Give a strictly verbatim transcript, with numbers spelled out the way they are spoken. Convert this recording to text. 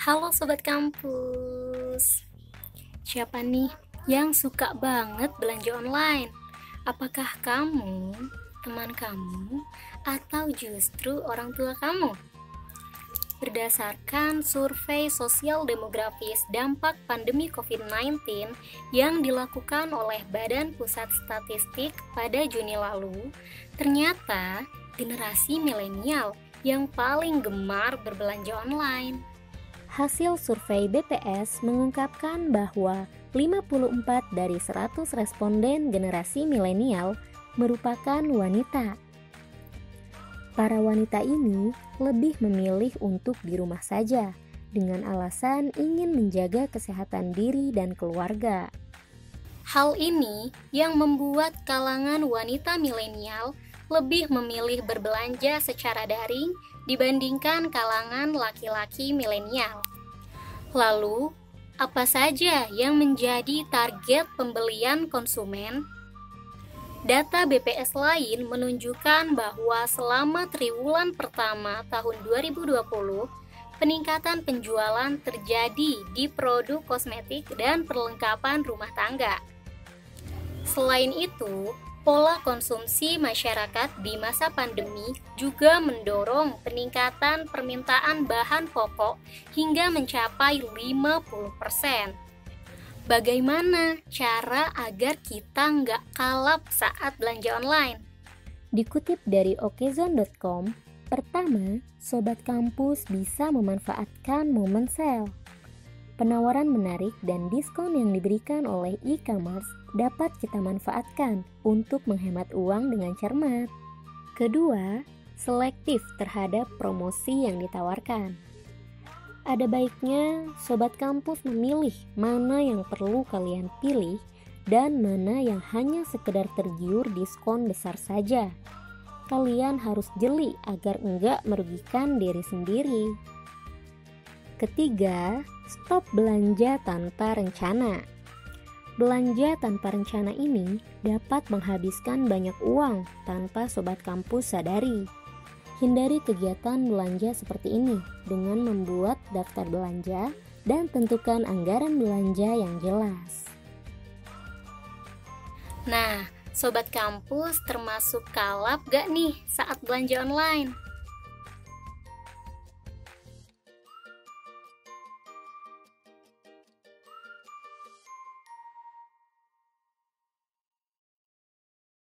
Halo Sobat Kampus. Siapa nih yang suka banget belanja online? Apakah kamu, teman kamu, atau justru orang tua kamu? Berdasarkan survei sosial demografis dampak pandemi covid sembilan belas yang dilakukan oleh Badan Pusat Statistik pada Juni lalu, ternyata generasi milenial yang paling gemar berbelanja online. Hasil survei B P S mengungkapkan bahwa lima puluh empat dari seratus responden generasi milenial merupakan wanita. Para wanita ini lebih memilih untuk di rumah saja dengan alasan ingin menjaga kesehatan diri dan keluarga. Hal ini yang membuat kalangan wanita milenial lebih memilih berbelanja secara daring dibandingkan kalangan laki-laki milenial. Lalu, apa saja yang menjadi target pembelian konsumen? Data B P S lain menunjukkan bahwa selama triwulan pertama tahun dua ribu dua puluh, peningkatan penjualan terjadi di produk kosmetik dan perlengkapan rumah tangga. Selain itu, pola konsumsi masyarakat di masa pandemi juga mendorong peningkatan permintaan bahan pokok hingga mencapai lima puluh persen. Bagaimana cara agar kita nggak kalap saat belanja online? Dikutip dari okezone dot com, pertama, Sobat Kampus bisa memanfaatkan momen sale. Penawaran menarik dan diskon yang diberikan oleh e-commerce dapat kita manfaatkan untuk menghemat uang dengan cermat. Kedua, selektif terhadap promosi yang ditawarkan. Ada baiknya Sobat Kampus memilih mana yang perlu kalian pilih dan mana yang hanya sekedar tergiur diskon besar saja. Kalian harus jeli agar enggak merugikan diri sendiri. Ketiga, stop belanja tanpa rencana. Belanja tanpa rencana ini dapat menghabiskan banyak uang tanpa Sobat Kampus sadari. Hindari kegiatan belanja seperti ini dengan membuat daftar belanja dan tentukan anggaran belanja yang jelas. Nah, Sobat Kampus termasuk kalap gak nih saat belanja online?